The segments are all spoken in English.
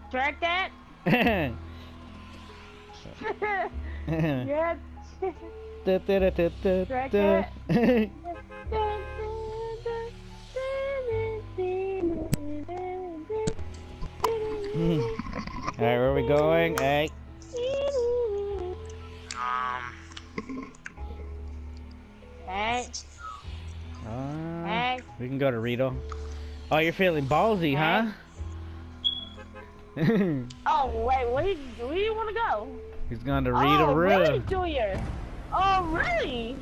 Track that? Yeah. Track that? Alright, where are we going? Hey. Hey. Hey. We can go to Rito. Oh, you're feeling ballsy, huh? Oh, wait, where do you want to go? He's going to Rito. Oh, really, Junior? Oh, really?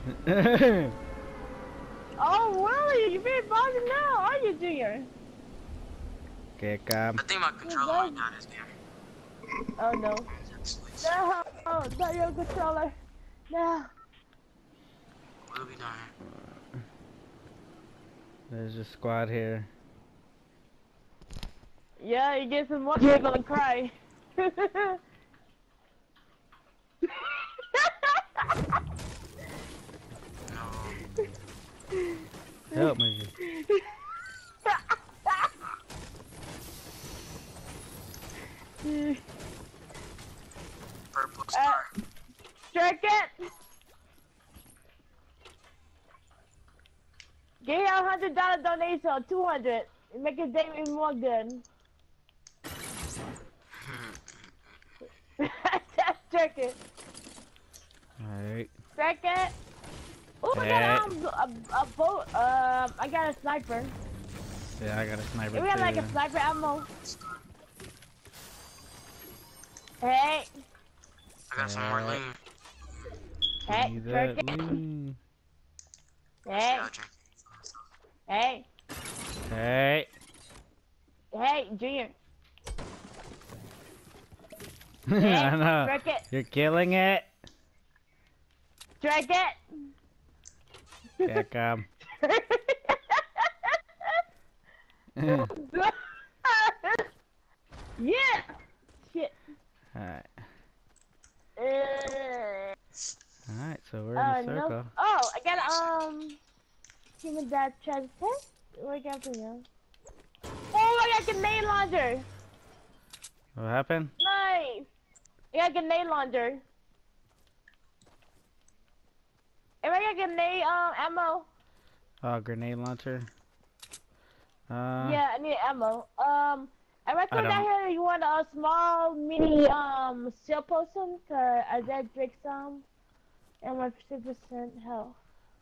Oh, really? You're being bothered now, are you, Junior? Okay, I think my controller might die this game. Oh, no. No, not your controller. No. What are we doing? There's a squad here. Yeah, you get some more, you're gonna cry. Help me. Purple star. Strike it! Give me $100 donation or 200. Make it day even more good. Strike it. Alright. Strike it. Oh, I got a boat. I got a sniper. Yeah, I got a sniper too. We got like a sniper ammo. Hey. I got some more lean. Hey, strike it. Hey. Hey. Hey. Hey, Junior. I know. Strike it. You're killing it. Strike it. Yeah, come. Yeah. Shit. Alright. Alright, so we're in a circle. No. Oh, I got human that treasure chest. What got for you? Oh, I got grenade launcher. What happened? Nice. I got grenade launcher. If I got grenade ammo. Oh, grenade launcher. Yeah, I need ammo. I recommend down here you want a small mini seal potion, cause I did drink some, and my 50% health.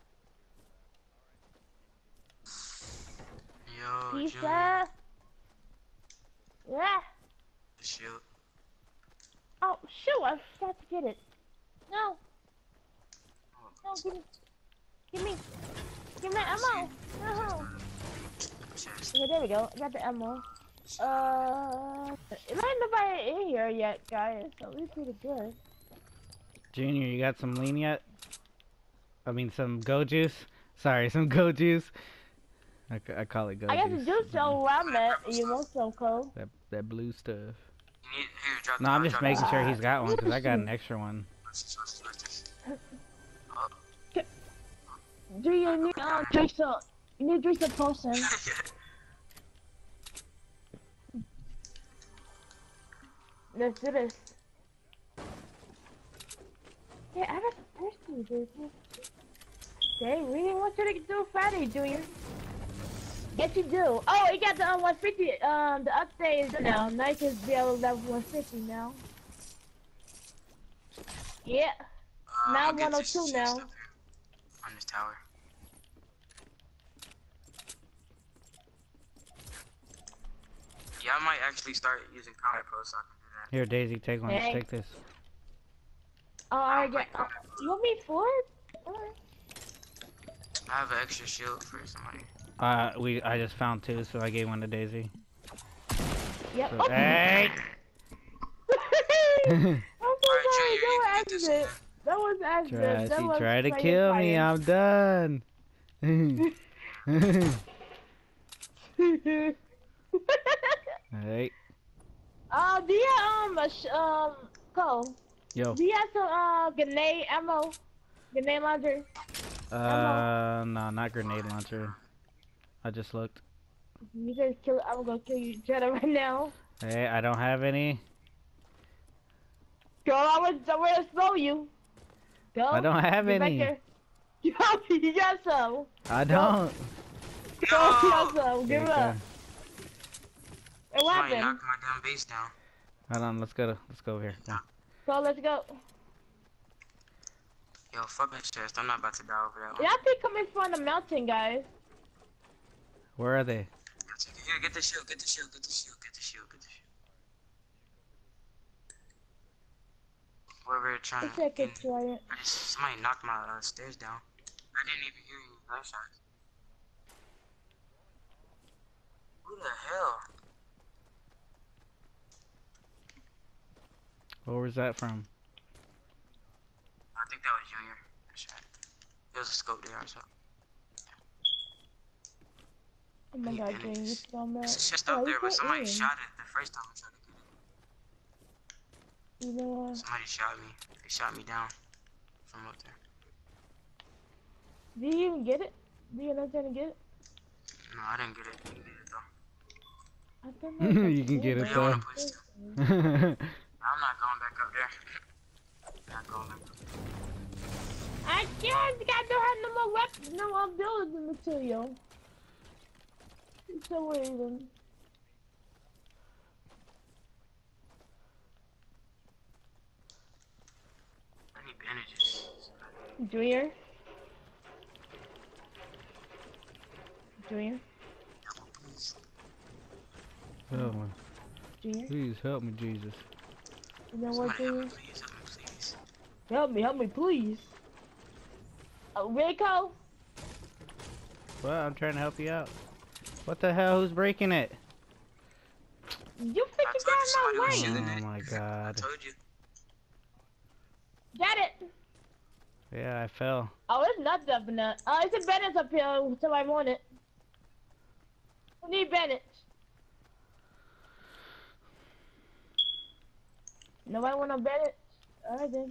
Yo, Pizza. Yeah. Shield. Oh shoot! I forgot to get it. No. No, give me the ammo. No. Okay, there we go. I got the ammo. There ain't nobody in here yet, guys, so we're pretty good. Junior, you got some lean yet? I mean, some go juice? Sorry, some go juice. I call it go juice. I got the juice, so where I'm at, you want some, Cole? That blue stuff. Here, No, I'm just making sure he's got one, because I got an extra one. Do you need drink some? You need to drink some potion. Let's do this. Yeah, I got the person, dude. They really want you to do Friday, Junior. Yes, you do. Oh, you got the 150. The update is now. Now you can be able to level 150 now. Yeah. Now 102 now. On this tower. Yeah, I might actually start using Combat Pro so I can do that. Here, Daisy, take one. Hey. Take this. Oh, I got. You want me for it? Alright. I have an extra shield for somebody. I just found two, so I gave one to Daisy. Yep. So, Oh. hey! I'm so sorry. That was accident. That was accident. She tried to kill me. I'm done. Hey. Do you Cole? Yo. Do you have some grenade ammo? Grenade launcher? No, not grenade launcher. I just looked. You guys kill. I'm gonna kill you, Jetta, right now. Hey, I don't have any. Girl, I'm gonna slow you. Go. I don't have Get back any. here. Yo, you got some. I don't. Go, you got No! some. Give it Okay. up. Hey, what Somebody happened? knocked my damn base down. Hold on, let's go over here. Come So let's go. Yo, fuck that chest. I'm not about to die over that one. Yeah, I think coming from the mountain, guys. Where are they? Here, get the shield, get the shield, get the shield, get the shield, get the shield. Whoever trying Let's to take get it, try it. somebody knocked my stairs down. I didn't even hear any gunshots. Who the hell? Where was that from? I think that was Junior. That's right. There was a scope there or something. Oh my god, Jay, you smell that? There's a chest Oh, up there, you but put somebody in. shot it the first time I tried to get it. You know what? Somebody shot me. They shot me down from up there. Did you even get it? Did you know trying to get it? No, I didn't get it. You did it though. I don't know. You can get it You don't though. want to push it. I'm not going back up there. Not going back up there. I can't. I don't have no more weapons, no more building material. It's so weird. I need bandages. Junior? Junior? Please. Oh, my- Junior? please help me, Jesus. You know what, Somebody help me, Junior? please. Help me, please. Help me, please. Rico? Well, I'm trying to help you out. What the hell? Who's breaking it? You I freaking told you somebody got was my way. shooting Oh it. my I god. told you. Get it. Yeah, I fell. Oh, it's nuts up in that. It's a bandage up here, so I want it. We need bandage. Nobody want no bandage? Alright then.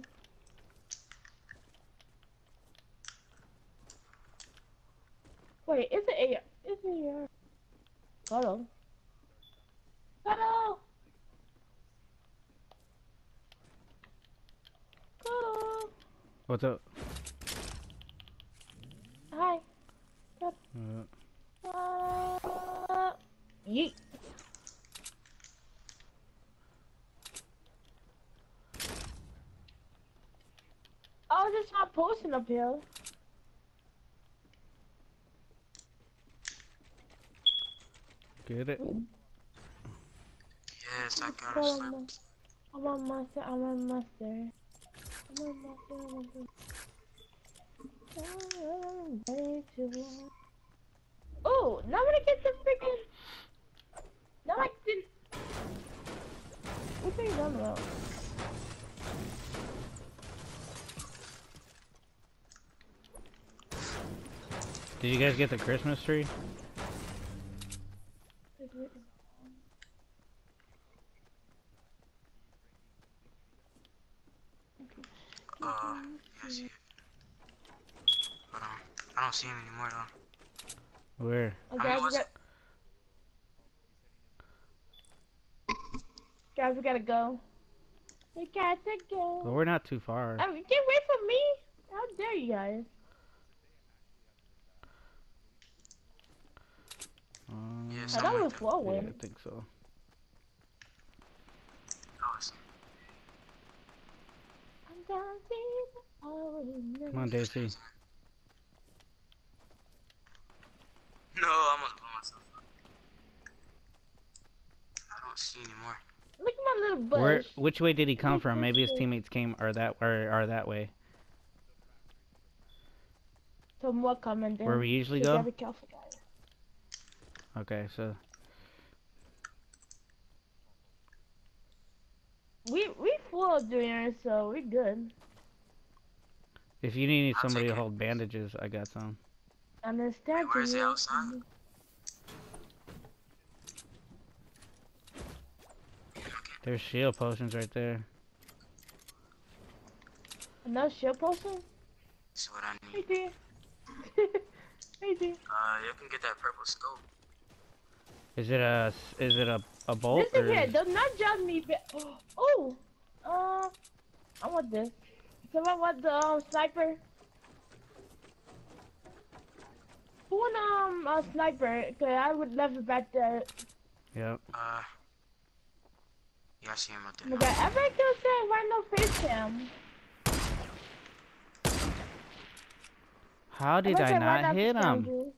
Wait, it's an AR. It's an AR. Hello. Hello. Hello. What's up? Hi. Yeet. Oh, there's not posting up here. Get it? Yes, I got a slap. I'm a monster, I'm a monster. I'm a monster, I'm a monster. Oh, now I get the freaking. Now I didn't. What are you talking about? Did you guys get the Christmas tree? Yeah, I see it. Hold on. I don't see him anymore though. Where? Okay, How many was got. Guys, we gotta go. We got to go. Well, we're not too far. I mean, get away from me! How dare you guys? Yeah, I something thought we were like that. Yeah, flowing. I think so. Oh, it's- Come on, Daisy. No, I almost blew myself up. I don't see anymore. Look at my little bush. Where? Which way did he come from? Maybe his teammates came or that way. So more coming then. Where we usually So go? gotta be careful, guys. Okay, so We full Junior, so we good. if you need I'll somebody take to it. hold bandages, I got some. Understand? Where is it, Junior? outside? There's shield potions right there. Another shield potion? That's what I Hey, need. dear. Hey, dear. You can get that purple scope. Is it a A bolt Listen or... here, do not judge me. Oh, I want this. Someone want the sniper? Who want a sniper? Cause I would love it back there. Yep. Yeah, I see him up Oh there. my god, everybody keeps saying why no face cam? How did I not hit him? Dude?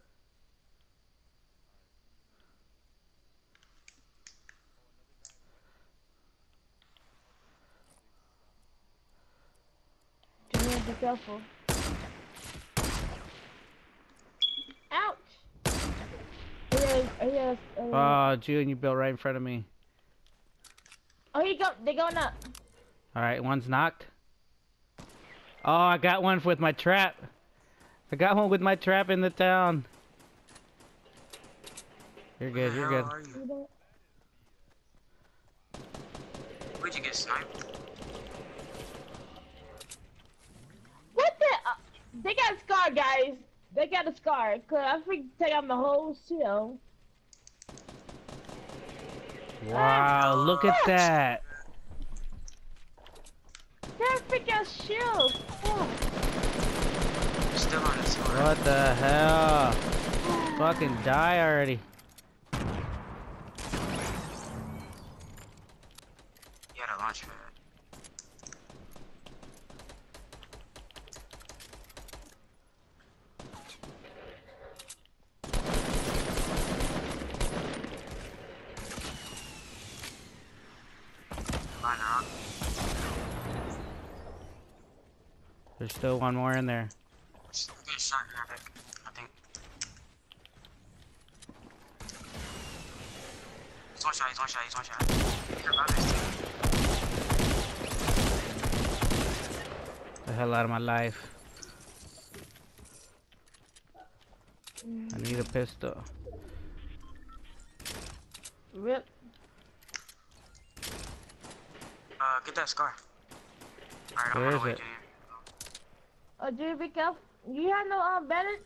Junior, be careful. Ouch! Yes. Oh, June, you built right in front of me. Oh, they're going up. Alright, one's knocked. Oh, I got one with my trap. I got one with my trap in the town. You're good, you're good. Where'd you get sniped? What the? They got a scar, guys. They got a scar. Cause I freaking take out my whole shield. Wow, look at that. They're freaking shield. Oh. Still on the sword. What the hell? Fucking die already. You had a launch pad. Why not? There's still one more in there. Just get a shot at it, I think. He's one shot. You're about it. The hell out of my life. I need a pistol. Rip. Get that scar. Alright, Where I'm is gonna it? wait. Oh, dude, be careful. You have no bandage?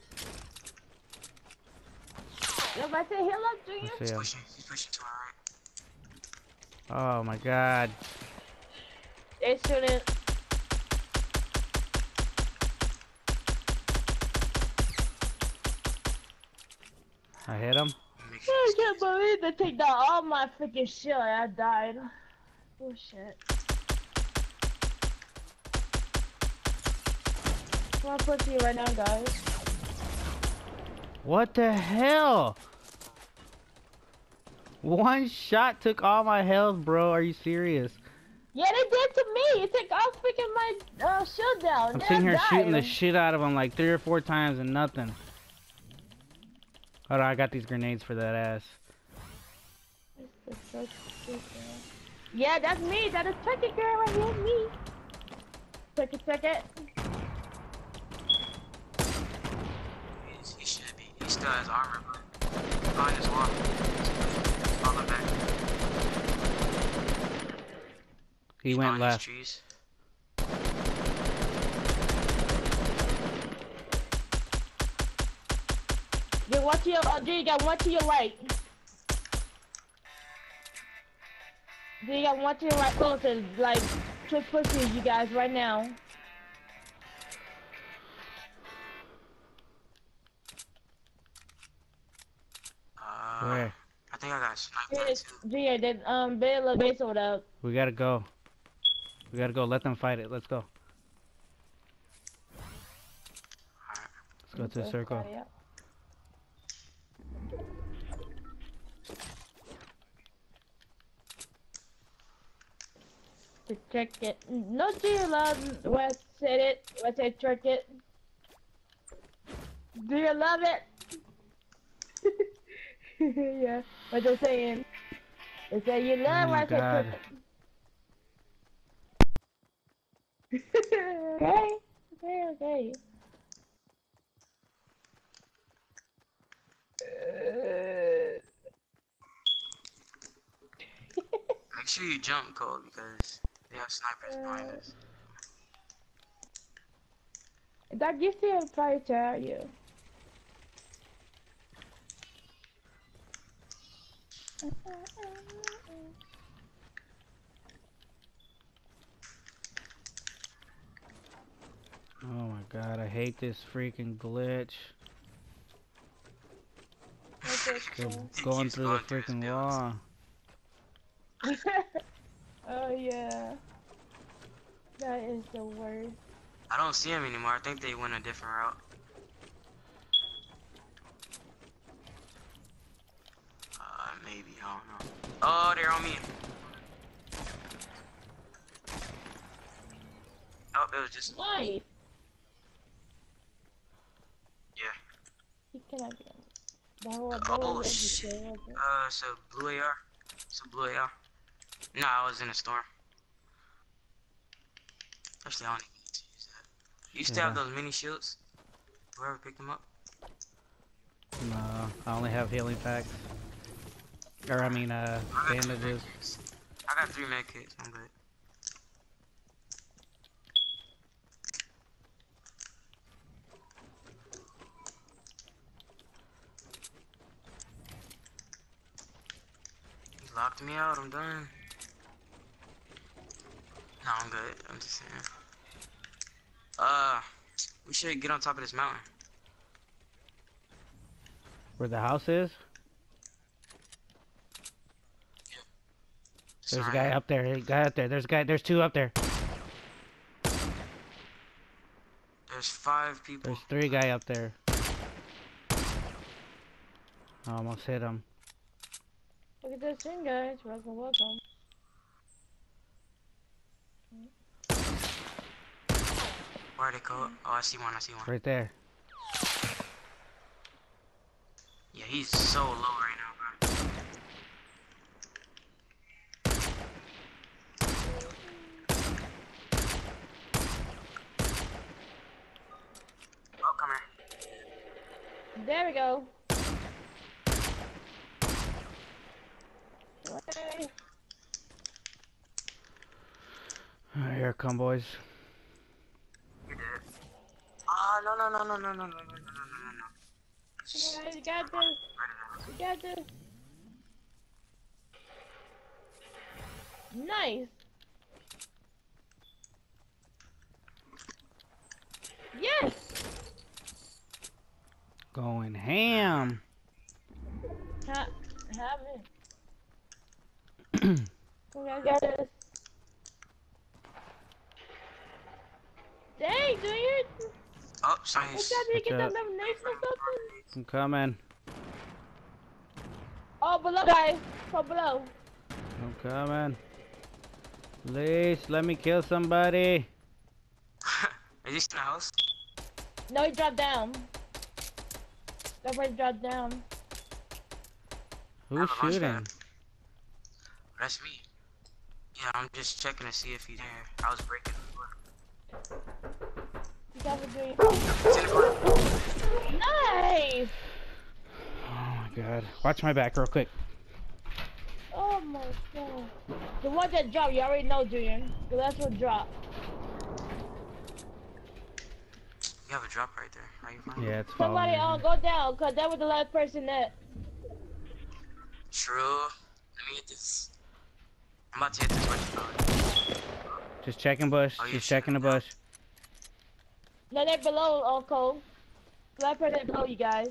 If I say heal up, do you? Let's see him. He's pushing to our right. Oh my god. They shouldn't. I hit him. I can't believe they take down all my freaking shit. I died. Oh shit. I'm pushing you right now, guys. What the hell? One shot took all my health, bro. Are you serious? Yeah, they did to me. It took all freaking my shield down. I'm Then sitting I here died. shooting the shit out of them like 3 or 4 times and nothing. Hold on, I got these grenades for that ass. Yeah, that's me. That is Turkey girl right here. Me. Check it. He should be. He still has armor, but on his wall. Falling back. He went Behind left. these trees. You watch your you got one to your right. You got one to your right closer, like trick pushing you guys right now. Where? I think I got sniped too. Yeah, that Bella base over there. We gotta go. We gotta go. Let them fight it. Let's go. Let's go to the circle. To check it. No, do you love West said it? West said check it. Do you love it? Yeah, what they're saying. They say you love West said check it. Okay. Make sure you jump, Cole, because they have snipers behind us. That gives you a fire to hurt you. Oh my god, I hate this freaking glitch. Going through the freaking wall. Oh yeah. That is the worst. I don't see him anymore. I think they went a different route. Maybe, I don't know. Oh, they're on me. Oh, it was just... Nice. Yeah. He cannot get him. Oh, shit. So blue AR. So blue AR. No, I was in a storm. Actually, I don't even need to use that. You still have those mini shields? Whoever picked them up? No, I only have healing packs. Or, I mean, bandages. I got 3 med kits. I'm good. He locked me out. I'm done. No, I'm good. I'm just saying. We should get on top of this mountain. Where the house is? There's a guy up there. There's 2 up there. There's 5 people. There's 3 guy up there. I almost hit him. Look at this thing, guys. Welcome, welcome. Where'd it go? Oh, I see one. Right there. Yeah, he's so low right now, bro. Oh, come here. There we go. Hey. Alright, here come, boys. You're dead. Ah, no. You got this. You got this. Nice. Yes. Going ham. Have it. You guys got this. Dang, do you? Oh, science. Did you get that elimination or something? I'm coming. Oh, below, guys. Oh, below. I'm coming. Please, let me kill somebody. Is he in the house? No, he dropped down. That person dropped down. Who's shooting? That's me. Yeah, I'm just checking to see if he's there. I was breaking the door. You guys are doing. He's in the corner. Nice! Oh my god. Watch my back real quick. Oh my god. The one that dropped, you already know, Junior. So that's what dropped. You have a drop right there. Are you fine? Yeah, it's Somebody go down, cause that was the last person that. True. Let me get this. I'm about to hit this bush. Just checking bush. Oh, Just checking the bush. No, they're below, Cole. The last person below you guys.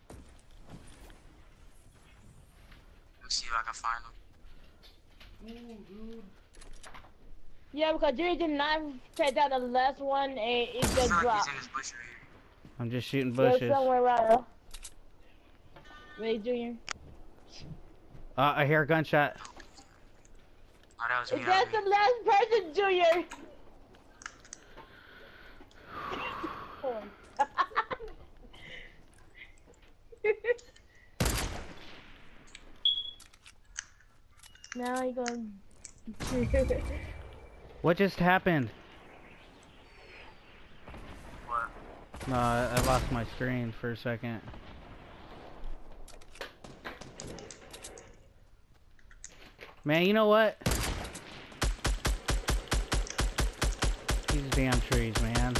Let's see if I can find him. Yeah, because Junior did not take down the last one, and it just He's dropped. in this bush right here. I'm just shooting Yeah, bushes. somewhere around. Ready, Junior? I hear a gunshot. Oh, that was me. That's the last person, Junior. Now you going. What just happened? What? No, I lost my screen for a second. Man, you know what? These damn trees, man.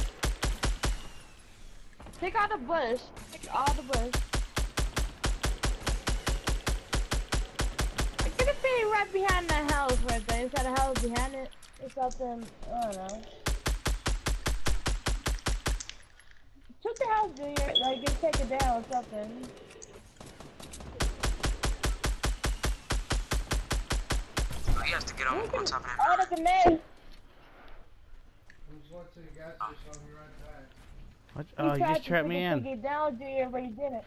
Pick out the bush. Pick all the bush. right behind that house right there. Inside the house behind it. It's something, I don't know. Shoot the house, Junior. Like, just take it down or something. Oh, you have to get on top of that. Oh, look at me. What? Oh, you just trapped me in. Get down, Junior, but he didn't.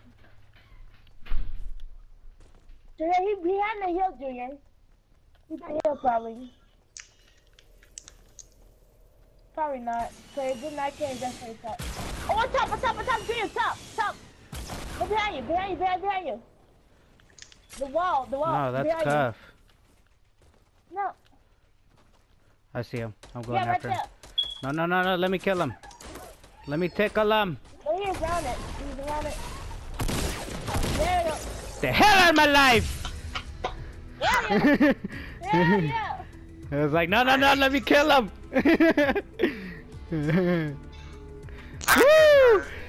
Junior, he behind the hill, Junior. He's the hill, probably. Probably not. So it did not change that face up. Oh, on top, Junior, top. Look behind you. The wall. No, that's Cuff. No. I see him. I'm going after him. There. No, let me kill him. Let me tickle him. Oh, he's around it. There you go. The hell out of my life! Yeah. I was like, no, let me kill him. Woo!